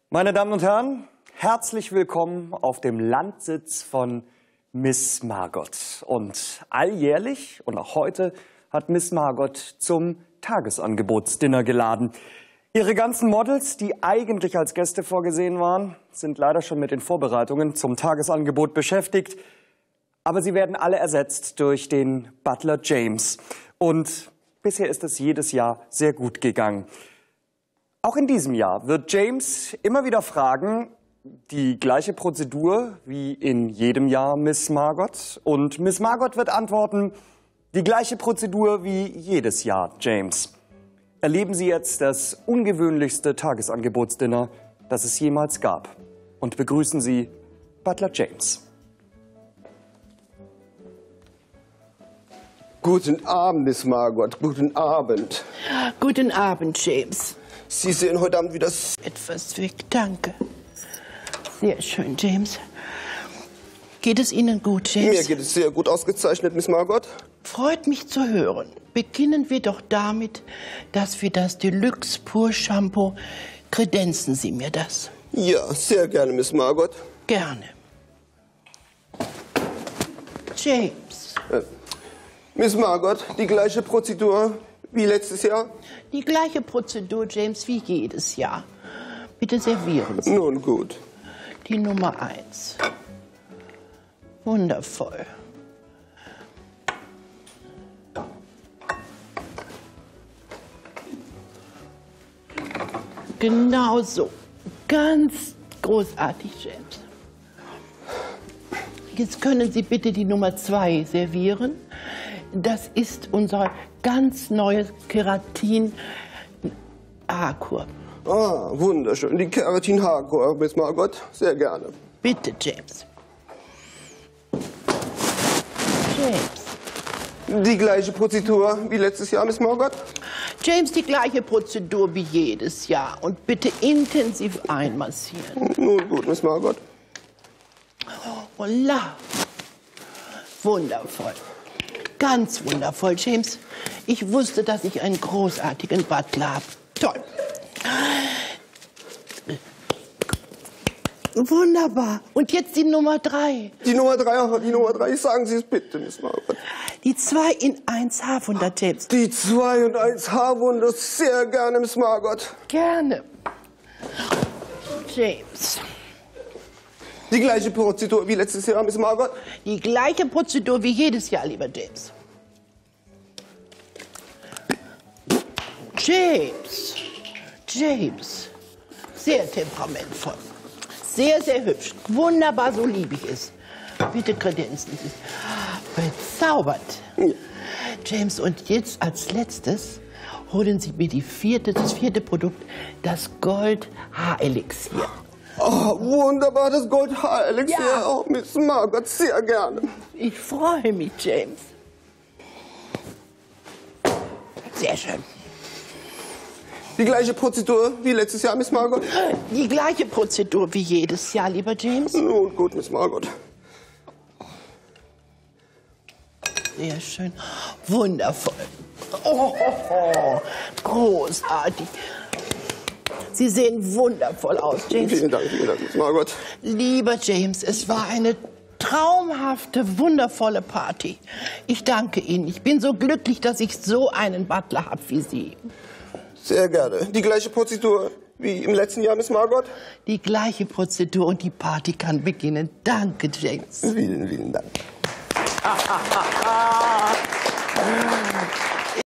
Meine Damen und Herren, herzlich willkommen auf dem Landsitz von Miss Margot. Und alljährlich und auch heute hat Miss Margot zum Tagesangebotsdinner geladen. Ihre ganzen Models, die eigentlich als Gäste vorgesehen waren, sind leider schon mit den Vorbereitungen zum Tagesangebot beschäftigt. Aber sie werden alle ersetzt durch den Butler James. Und bisher ist es jedes Jahr sehr gut gegangen. Auch in diesem Jahr wird James immer wieder fragen, die gleiche Prozedur wie in jedem Jahr Miss Margot. Und Miss Margot wird antworten, die gleiche Prozedur wie jedes Jahr James. Erleben Sie jetzt das ungewöhnlichste Tagesangebotsdinner, das es jemals gab. Und begrüßen Sie Butler James. Guten Abend, Miss Margot. Guten Abend. Guten Abend, James. Sie sehen heute Abend wieder Etwas weg, danke. Sehr schön, James. Geht es Ihnen gut, James? Mir geht es sehr gut, ausgezeichnet, Miss Margot. Freut mich zu hören. Beginnen wir doch damit, dass wir das Deluxe Pur Shampoo, kredenzen Sie mir das? Ja, sehr gerne, Miss Margot. Gerne. James. Miss Margot, die gleiche Prozedur wie letztes Jahr? Die gleiche Prozedur, James, wie jedes Jahr. Bitte servieren Sie. Nun gut. Die Nummer 1. Wundervoll. Genau so. Ganz großartig, James. Jetzt können Sie bitte die Nummer 2 servieren. Das ist unser ganz neues Keratin-Haarkur. Ah, wunderschön. Die Keratin-Haarkur, Miss Margot. Sehr gerne. Bitte, James. James. Die gleiche Prozedur wie letztes Jahr, Miss Margot? James, die gleiche Prozedur wie jedes Jahr. Und bitte intensiv einmassieren. Nun gut, Miss Margot. Voila. Wundervoll. Ganz wundervoll, James. Ich wusste, dass ich einen großartigen Butler habe. Toll. Wunderbar. Und jetzt die Nummer 3. Die Nummer 3, sagen Sie es bitte, Miss Margot. Die 2 in 1 Haarwunder, James. Die 2 und 1 Haarwunder, sehr gerne, Miss Margot. Gerne. James. Die gleiche Prozedur wie letztes Jahr, Miss Margot? Die gleiche Prozedur wie jedes Jahr, lieber James. James. Sehr temperamentvoll. Sehr, sehr hübsch. Wunderbar, so liebe ich es. Bitte kredenzen Sie es. Bezaubert. Ja. James, und jetzt als letztes holen Sie mir das vierte Produkt, das Gold-Haarelixier. Oh, wunderbar, das Gold-Haarelixier. Ja. Oh, Miss Margot, sehr gerne. Ich freue mich, James. Sehr schön. Die gleiche Prozedur wie letztes Jahr, Miss Margot? Die gleiche Prozedur wie jedes Jahr, lieber James. Nun gut, Miss Margot. Sehr schön. Wundervoll. Großartig. Sie sehen wundervoll aus, James. Vielen Dank, Miss Margot. Lieber James, es war eine traumhafte, wundervolle Party. Ich danke Ihnen. Ich bin so glücklich, dass ich so einen Butler habe wie Sie. Sehr gerne. Die gleiche Prozedur wie im letzten Jahr, Miss Margot? Die gleiche Prozedur und die Party kann beginnen. Danke, James. Vielen Dank.